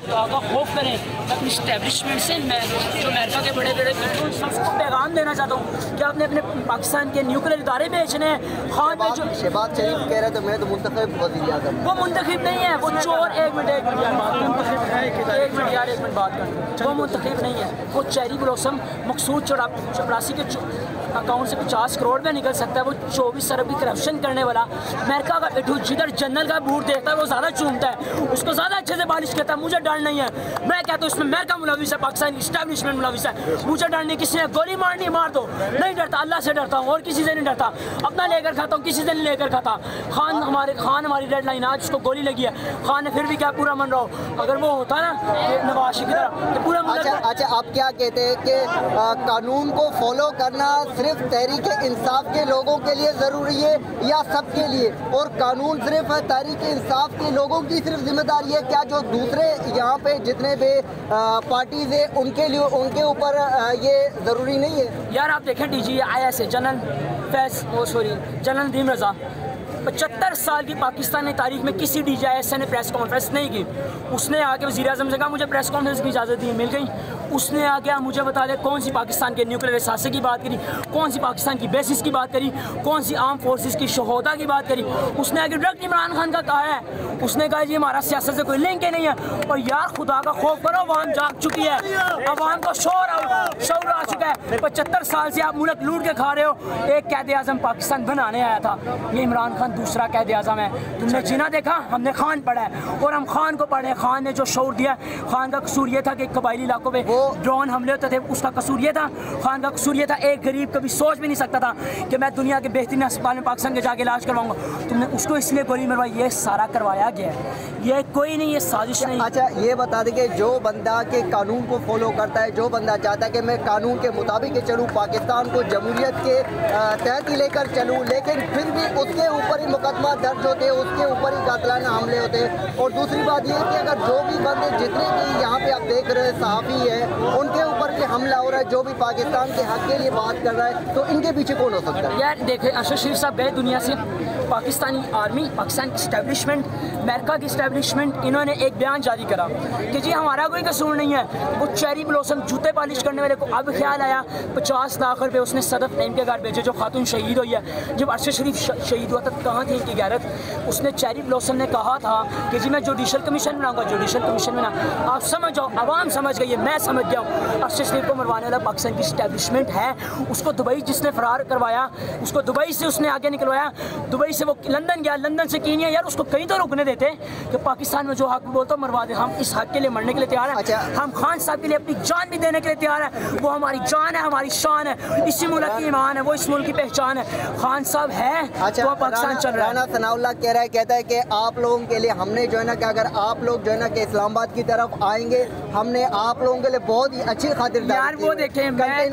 खुदा का खौफ करें। अपनी स्टैब्लिशमेंट से मैं जो अमेरिका के बड़े बड़े सबको पैगाम देना चाहता हूँ कि आपने अपने पाकिस्तान के न्यूक्लियर इदारे बेचने हैं। खान पे जो शहबाज शरीफ कह रहे थे मैं तो मुंतखब वज़ीर आज़म, वो मुंतखब नहीं है, वो चोर। एक मिनट बात कर, वो मुंतखब नहीं है, वो चेरी ब्लॉसम मकसूद चपरासी के अकाउंट से 50 करोड़ में निकल सकता है। वो 24 अरब की करप्शन करने वाला अमेरिका का पिट्ठू जिधर जनरल का बूट देखता है वो ज़्यादा चूमता है, उसको ज़्यादा अच्छे से बालिश करता है। मुझे डर नहीं है, मैं कहता हूँ इसमें अमेरिका मुलविस है, पाकिस्तान इस्टेब्लिशमेंट मुलविस है। मुझे डर नहीं, किसी ने गोली मारनी मार दो, नहीं डरता, अल्लाह से डरता हूँ और किसी से नहीं डरता। अपना लेकर खाता हूँ, किसी से नहीं लेकर खाता। खान हमारी डेड लाइन, आज उसको गोली लगी है, खान ने फिर भी क्या पूरा मन रहा हो। अगर वो होता ना नवाज शरीफ की तरह तो पूरा अच्छा आप क्या कहते हैं कि कानून को फॉलो करना सिर्फ तहरीक इंसाफ के लोगों के लिए ज़रूरी है या सबके लिए, और कानून सिर्फ तहरीक इंसाफ के लोगों की सिर्फ जिम्मेदारी है? क्या जो दूसरे यहाँ पे जितने भी पार्टीज है उनके लिए, उनके ऊपर ये ज़रूरी नहीं है? यार आप देखें DG IS है जनरल नदीम रज़ा, 75 साल की पाकिस्तान की तारीख में किसी DG IS ने प्रेस कॉन्फ्रेंस नहीं की। उसने आके वज़ीर आज़म से कहा मुझे प्रेस कॉन्फ्रेंस की इजाज़त दी, मिल गई। उसने आके मुझे बता दे कौन सी पाकिस्तान के न्यूक्लियर असासे की बात करी, कौन सी पाकिस्तान की बेसिस की बात करी, कौन सी आर्म फोर्सेस की शहोदा की बात करी। उसने आके डायरेक्ट इमरान खान का कहा है, उसने कहा जी हमारा सियासत से कोई लिंक ही नहीं है। और यार खुदा का खौफ करो, अवाम जाग चुकी है, अवाम को शोर आ चुका है। 75 साल से आप मुल्क लूट के खा रहे हो। एक कैद आज़म पाकिस्तान बनाने आया था, ये इमरान खान दूसरा कैद आज़म है। तुमने जिना देखा, हमने खान पढ़ा है और हम खान को पढ़े। खान ने जो शौर दिया, खान का कसूर ये था कि कबायली इलाकों में ड्रोन हमले होते थे, उसका कसूर ये था। खान का कसूर ये था, एक गरीब कभी सोच भी नहीं सकता था कि मैं दुनिया के बेहतरीन अस्पताल में पाकिस्तान के जाके इलाज करवाऊंगा। तुमने उसको इसलिए गोली मरवाई, ये सारा करवाया गया है, ये कोई नहीं, ये साजिश नहीं। अच्छा ये बता दें कि जो बंदा के कानून को फॉलो करता है, जो बंदा चाहता है कि मैं कानून के मुताबिक चलूँ, पाकिस्तान को जमहूरियत के तहत ही लेकर चलूँ, लेकिन फिर भी उसके ऊपर ही मुकदमा दर्ज होते हैं, उसके ऊपर ही कातिलाना हमले होते हैं। और दूसरी बात ये कि अगर जो भी बंदे जितने भी यहाँ पे आप देख रहे हैं सहाफ़ी है, उनके ऊपर भी हमला हो रहा है, जो भी पाकिस्तान के हक के लिए बात कर रहा है, तो इनके पीछे कौन हो सकता है? यार देखें, अरशद शरीफ साहब गए दुनिया से, पाकिस्तानी आर्मी, पाकिस्तान की इस्टेब्लिशमेंट, अमेरिका की इस्टेब्लिशमेंट, इन्होंने एक बयान जारी करा कि जी हमारा कोई कसूर नहीं है। वो चेरी ब्लॉसम जूते पालिश करने वाले को अब ख्याल आया 50 लाख रुपये उसने सदफ नईम के घर भेजे, जो खातून शहीद हुई है। जब अरशद शरीफ शहीद हुआ था कहाँ थी इनकी गैरत? उसने चेरी ब्लॉसम ने कहा था कि जी मैं जुडिशल कमीशन बनाऊंगा, जुडिशल कमीशन बना। आप समझ जाओ, आवाम समझ गई है, मैं समझ गया हूँ। अरशद शरीफ को मरवाने वाला पाकिस्तान की इस्टेब्लिशमेंट है। उसको दुबई जिसने फरार करवाया, उसको दुबई से उसने आगे निकलवाया, दुबई से वो लंदन गया, लंदन से कीनिया। यार उसको कहीं तो रुकने देते कि पाकिस्तान में जो हक बोलता मरवा दे। हम इस हक के लिए मरने के लिए तैयार हैं। हम खान साहब के लिए अपनी जान भी देने के लिए तैयार हैं। वो हमारी जान है, हमारी शान है, इसी मुल्क की ईमान है, वो इस मुल्क की पहचान है। खान साहब है तो पाकिस्तान चल रहा है। राना सनाउल्लाह कह रहा है, कहता है कि आप लोगों के लिए हमने जो है ना कि अगर आप लोग जो है ना कि इस्लामाबाद की तरफ आएंगे, हमने आप लोगों के लिए बहुत ही अच्छी खातिरदारी। यार वो देखें, मैं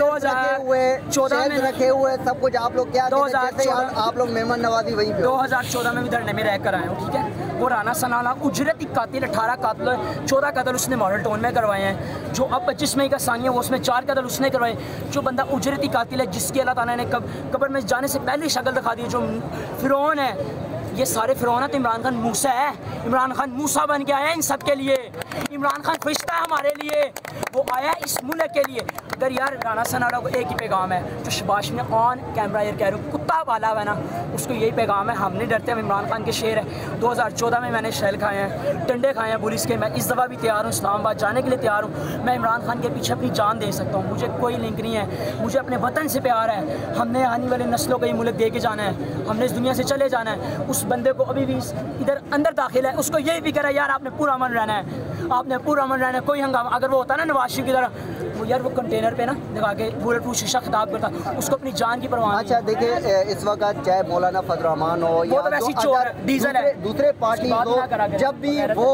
2014 में रखे हुए सब कुछ आप लोग क्या 2014 आप लोग मेहमान नवाजी वहीं पे 2014 में भी धरने में रह कर आए हो, ठीक है। वो राना सनाउल्लाह उजरती कातिल, 18 कातिल, 14 कत्ल उसने मॉडल टाउन में करवाए हैं। जो अब 25 मई का सानिया वो उसमें 4 कत्ल उसने करवाए। जो बंदा उजरती कातिल है, जिसकी अल्लाह ताला ने कब्र में जाने से पहले शक्ल दिखा दी, जो फिरौन है, ये सारे फिरौन है तो इमरान खान मूसा है। इमरान खान मूसा बन के आया है इन सब के लिए। इमरान खान फरिश्ता है हमारे लिए, वो आया इस मुल्क के लिए। अगर यार राना सनाउल्लाह को एक ही पैगाम है जो शबाश ने ऑन कैमरा यार कह रहा हूँ, कुत्ता वाला है ना, उसको यही पैगाम है, हम नहीं डरते, हम इमरान खान के शेर है। 2014 में मैंने शैल खाए हैं, डंडे खाए हैं पुलिस के। मैं इस दफ़ा भी तैयार हूँ, इस्लामाबाद जाने के लिए तैयार हूँ। मैं इमरान खान के पीछे अपनी जान दे सकता हूँ, मुझे कोई लिंक नहीं है। मुझे अपने वतन से प्यार है। हमने आने वाले नस्लों को ये मुल्क दे के जाना है, हमने इस दुनिया से चले जाना है। उस बंदे को अभी भी इधर अंदर दाखिल है, उसको यही भी कह रहा है यार आपने पूरा अमन रहना है, आपने पूरा अमन रहना है, कोई हंगामा। अगर वो होता ना नवाज शरीफ की तरह, वो यार वो कंटेनर पे ना लगा के बुलेट प्रूफ शीशा खिताब करता, उसको अपनी जान की परवाह। अच्छा देखिए, इस वक्त चाहे मौलाना फजल रहमान हो या दूसरे पार्टी हो, जब भी वो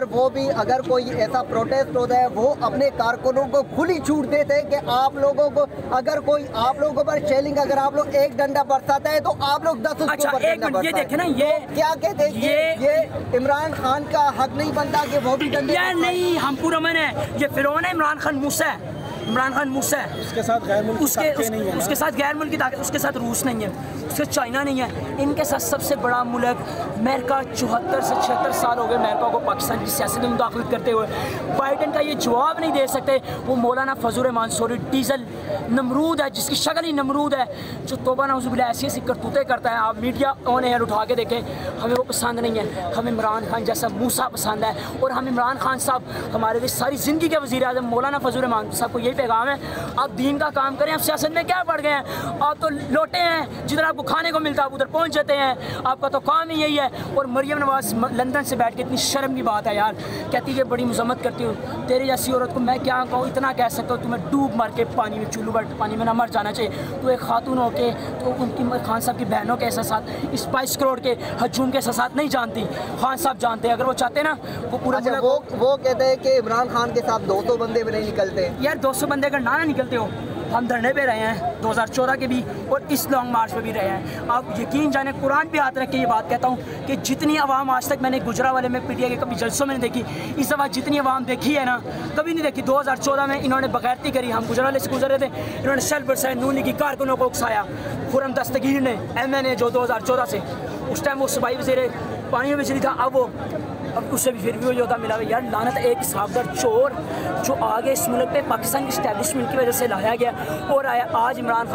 अगर कोई ऐसा प्रोटेस्ट होता है, वो अपने कारकुनों को खुली छूट देते हैं कि आप लोगों को अगर कोई आप लोगों पर चैलेंज, अगर आप लोग एक डंडा बरसाता है तो आप लोग 10 उसके ऊपर डंडा बरसाते हैं। ये देखे ना, ये क्या कहते हैं, ये इमरान खान का हक नहीं बनता कि वो भी डंडे? यार नहीं, हम पूरा मन है। ये फिरौन है, इमरान खान मूसा है। इमरान खान मूसा है, उसके साथ गैर मुल्की ताकतें नहीं है ना? उसके साथ गैर मुल्की ताकत, उसके साथ रूस नहीं है, उसके चाइना नहीं है, इनके साथ सबसे बड़ा मुल्क अमेरिका 74 से 76 साल हो गए अमेरिका को पाकिस्तान की सियासत में मुदाखलत करते हुए। बाइडन का ये जवाब नहीं दे सकते। वो मौलाना फजल मंसूरी डीजल नमरूद है, जिसकी शक्ल ही नमरूद है, जो तौबा नाउज़ुबिल्लाह ऐसी ऐसी करतूतें करता है। आप मीडिया ऑन एयर उठा के देखें, हमें वो पसंद नहीं है। हमें इमरान खान जैसा मूसा पसंद है, और हम इमरान खान साहब हमारे लिए सारी ज़िंदगी के वज़ीर आज़म मौलाना फजल मंसूरी साहब को यही पैगाम है, आप दीन का काम करें। आप सियासत में क्या पड़ गए हैं? आप तो लोटे हैं, जिधर आपको खाने को मिलता है आप उधर पहुँच जाते हैं। आपका तो काम ही यही है। और मरियम नवाज लंदन से बैठ के, इतनी शर्म की बात है यार, कहती है बड़ी मजम्मत करती हूँ। तेरे जैसी औरत को मैं क्या कहूँ, इतना कह सकता हूँ तुम्हें डूब मार के पानी में, चुल्लू बट पानी में ना मर जाना चाहिए। तो एक खातून हो के तो उनकी खान साहब की बहनों के एहसास, 22 करोड़ के हजूम के एहसास नहीं जानती, खान साहब जानते हैं। अगर वो चाहते ना वो पूरा वो कहते हैं कि इमरान खान के साथ 200 बंदे भी नहीं निकलते। यार 200 बंदे अगर ना निकलते हो, हम धरने पे रहे हैं 2014 के भी, और इस लॉन्ग मार्च पे भी रहे हैं। आप यकीन जाने, कुरान पे हाथ रख के ये बात कहता हूँ कि जितनी आवाम आज तक मैंने गुजरा वाले में पीटीआई के कभी जलसों में नहीं देखी, इस दफ़ा जितनी आवाम देखी है ना कभी नहीं देखी। 2014 में इन्होंने बगैरती करी, हम गुजरा वाले से गुजर रहे थे, इन्होंने शल बरसाए, नूनी की कारकुनों को उकसाया। खुरम दस्तगीर ने MNA जो 2014 से, उस टाइम वो सूबाई वज़ीर पानी में बिजली था, अब उससे भी फिर भी वो योद्धा मिला हुआ। यार लानत, एक हिसाबदार चोर जो आगे इस मुल्क पे पाकिस्तान की इस्टेब्लिशमेंट की वजह से लाया गया और आया, आज इमरान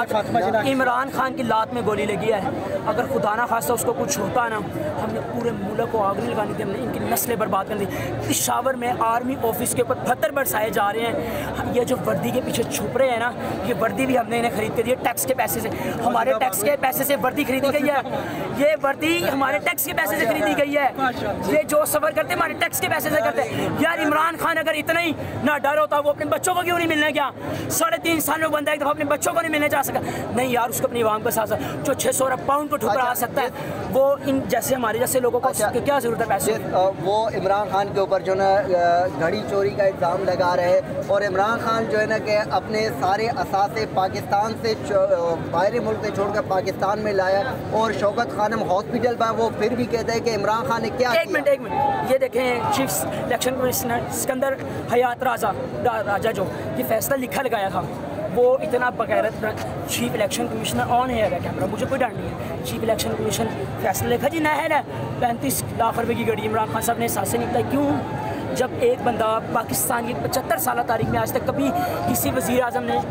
खान की लात में गोली लगी है। अगर खुदा ना खास्ता उसको कुछ होता ना, हमने पूरे मुल्क को आग नहीं लगानी थी, हमने इनकी नस्लें बर्बाद कर दी। पेशावर में आर्मी ऑफिस के ऊपर पत्थर बरसाए जा रहे हैं। ये जो वर्दी के पीछे छुप रहे हैं ना, ये वर्दी भी हमने इन्हें खरीद कर दी है टैक्स के पैसे से। हमारे टैक्स के पैसे से वर्दी खरीदी गई है, ये वर्दी हमारे टैक्स के पैसे से खरीदी गई है। ये जो सफर करते हमारे टैक्स के पैसे से करते हैं। यार इमरान खान अगर इतना ही ना डर होता, वो अपने बच्चों को क्यों नहीं मिलने गया? 3.5 साल में बंदा एक दफा अपने बच्चों को नहीं मिलने जा सका। नहीं यार, उसको अपनी आवाम के साथ जो 600 अरब पाउंड को ठुकरा सकता है, वो इन जैसे हमारे जैसे लोगों को क्या जरूरत है पैसे? वो इमरान खान के ऊपर जो ना घड़ी चोरी का इल्ज़ाम लगा रहे हैं, और इमरान खान जो है ना कि अपने सारे असासे पाकिस्तान से बाहरी मुल्क से छोड़कर पाकिस्तान में लाया, और शौकत खानम हॉस्पिटल पर वो फिर भी कहते हैं कि इमरान खान ने क्या एक मिनट ये देखें, chief election commissioner Sikandar Hayat Raja जो ये फैसला लिखा लगाया था, वो इतना बगैरत चीफ इलेक्शन कमिश्नर ऑन है कैमरा, मुझे कोई डांट नहीं है। चीफ इलेक्शन कमीशन फैसला लिखा जी, नहर है 35 लाख रुपए की गाड़ी इमरान खान साहब ने साथ से निकला। क्यों? जब एक बंदा पाकिस्तान की 75 साल तारीख में आज तक कभी किसी वज़ीर आज़म ने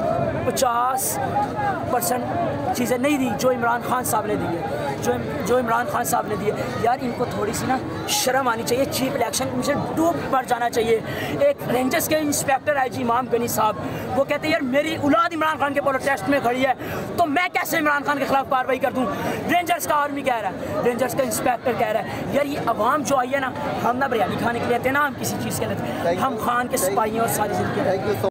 50% चीज़ें नहीं दी जो इमरान खान साहब ने दी है, जो इमरान खान साहब ने दी है। यार इनको थोड़ी सी ना शर्म आनी चाहिए। चीफ इलेक्शन कमीशन डूब मर जाना चाहिए। एक रेंजर्स के इंस्पेक्टर IG इमाम गनी साहब, वो कहते हैं यार मेरी औलाद इमरान खान के प्रोटेस्ट में खड़ी है, तो मैं कैसे इमरान खान के खिलाफ कार्रवाई कर दूँ? रेंजर्स का आर्मी कह रहा है, रेंजर्स का इंस्पेक्टर कह रहा है। यार ये आवाम जो आई है ना, हम ना बिरयानी खाने के लिए आते हैं ना, हम किसी चीज़ के लिए, हम खान के सिपाही और सारी जिंदगी।